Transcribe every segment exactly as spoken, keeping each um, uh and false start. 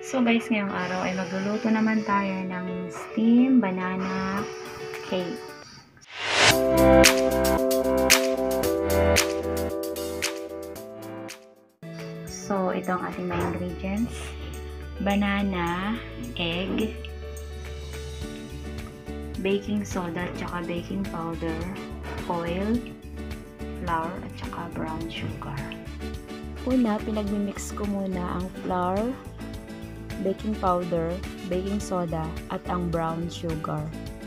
So guys, ngayong araw ay magluluto naman tayo ng steam banana cake. So ito ang ating mga ingredients: banana, egg, baking soda, tsaka baking powder, oil, flour, at tsaka brown sugar. Una, pinagmimix ko muna ang flour, baking powder, baking soda, at ang brown sugar.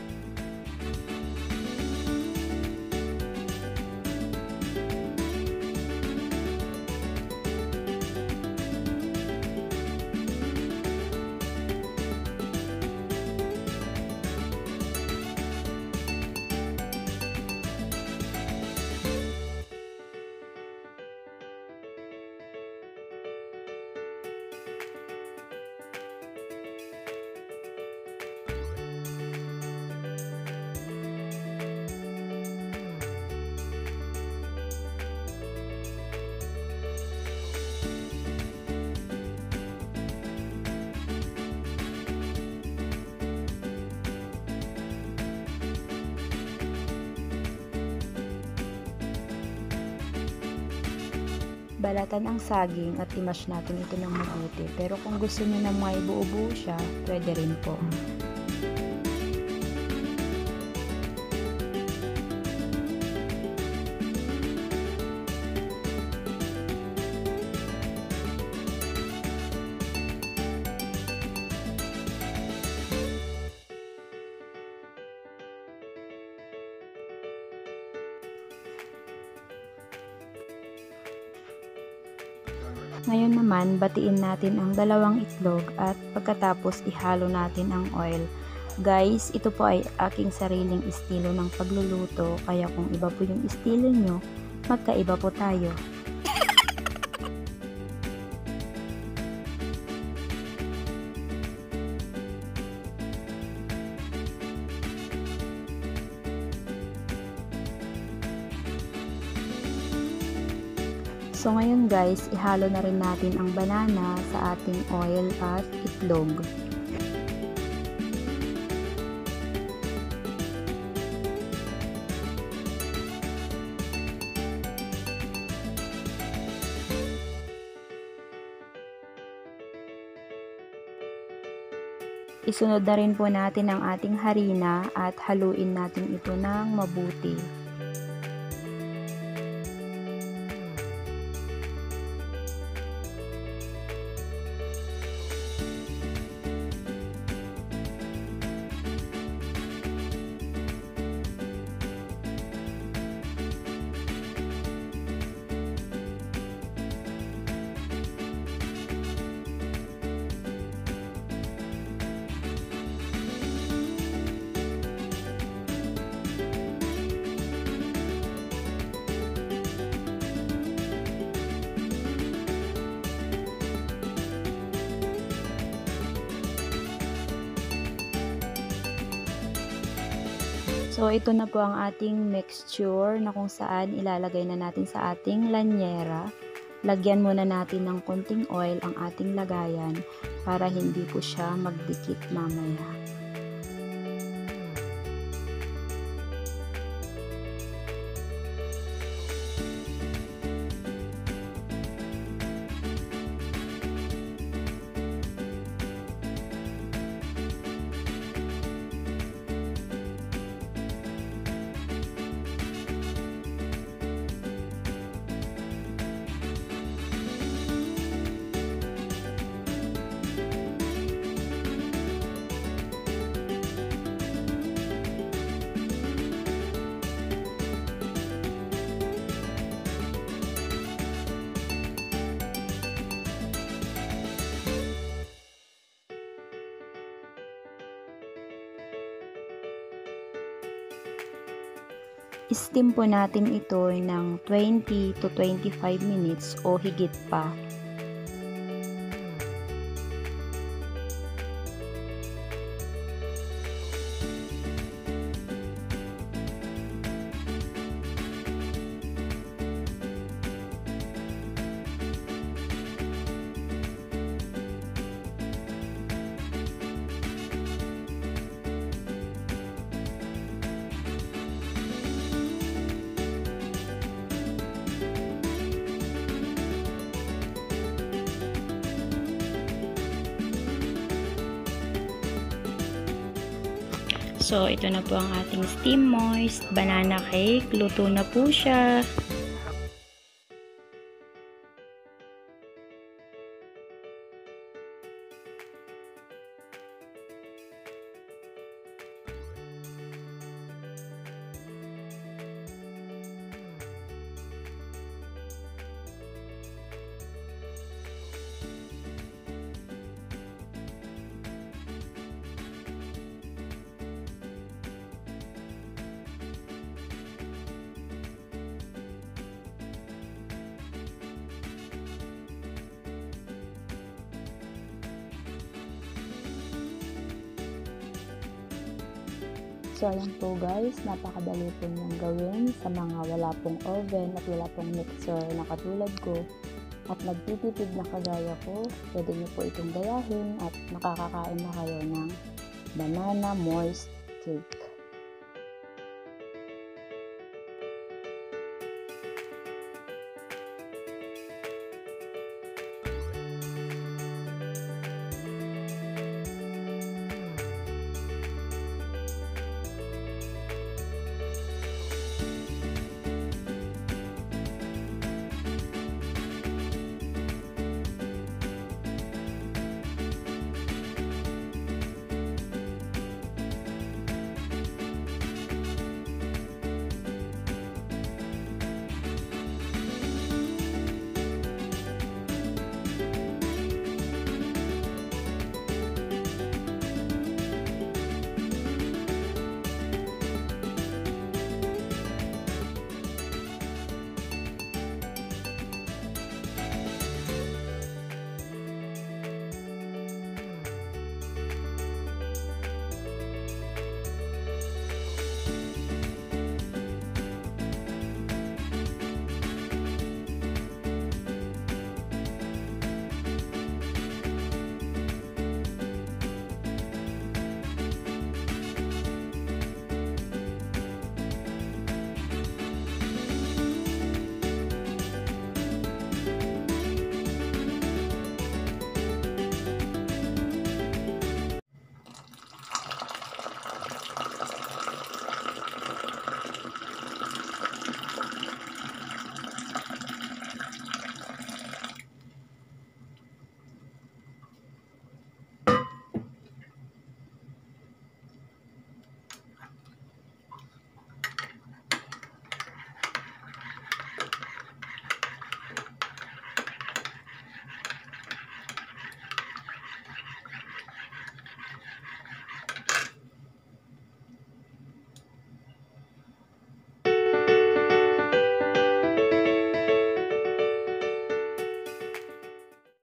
Balatan ang saging at i-mash natin ito ng mabuti. Pero kung gusto niyo na may buo-buo siya, pwede rin po. Ngayon naman, batiin natin ang dalawang itlog at pagkatapos ihalo natin ang oil. Guys, ito po ay aking sariling estilo ng pagluluto, kaya kung iba po yung estilo nyo, magkaiba po tayo. So ngayon guys, ihalo na rin natin ang banana sa ating oil at itlog. Isunod na rin po natin ang ating harina at haluin natin ito ng mabuti. So, ito na po ang ating mixture na kung saan ilalagay na natin sa ating lanyera. Lagyan muna natin ng konting oil ang ating lagayan para hindi po siya magdikit mamaya. Steam po natin ito ng twenty to twenty-five minutes o higit pa. So, ito na po ang ating steam moist banana cake. Luto na po siya. So, ayan po guys, napakadali po niyang gawin sa mga wala pong oven at wala pong mixer na katulad ko at nagtitipid na kagaya ko. Pwede niyo po itong gayahin at makakakain na kayo ng banana moist cake.